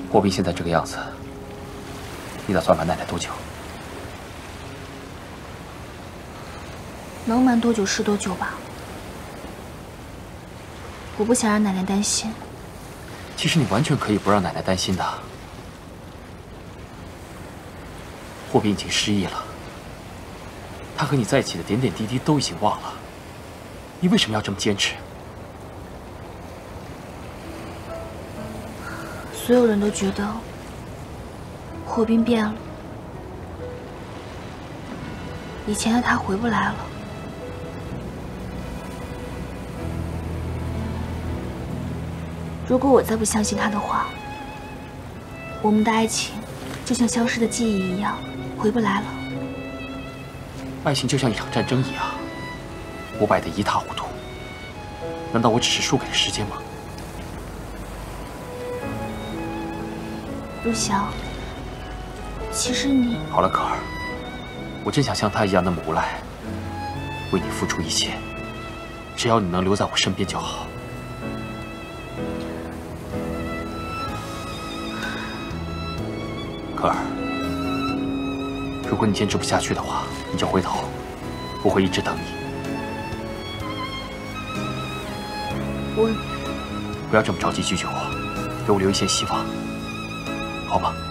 霍斌现在这个样子，你打算瞒奶奶多久？ 能瞒多久是多久吧。我不想让奶奶担心。 其实你完全可以不让奶奶担心的。霍斌已经失忆了，他和你在一起的点点滴滴都已经忘了，你为什么要这么坚持？ 所有人都觉得霍斌变了，以前的他回不来了。如果我再不相信他的话，我们的爱情就像消失的记忆一样，回不来了。 爱情就像一场战争一样，我败得一塌糊涂。难道我只是输给了时间吗？ 陆翔，其实你…… 好了，可儿，我真想像他一样那么无赖，为你付出一切，只要你能留在我身边就好。可儿，如果你坚持不下去的话，你就回头，我会一直等你。不要这么着急拒绝我，给我留一线希望，好吗？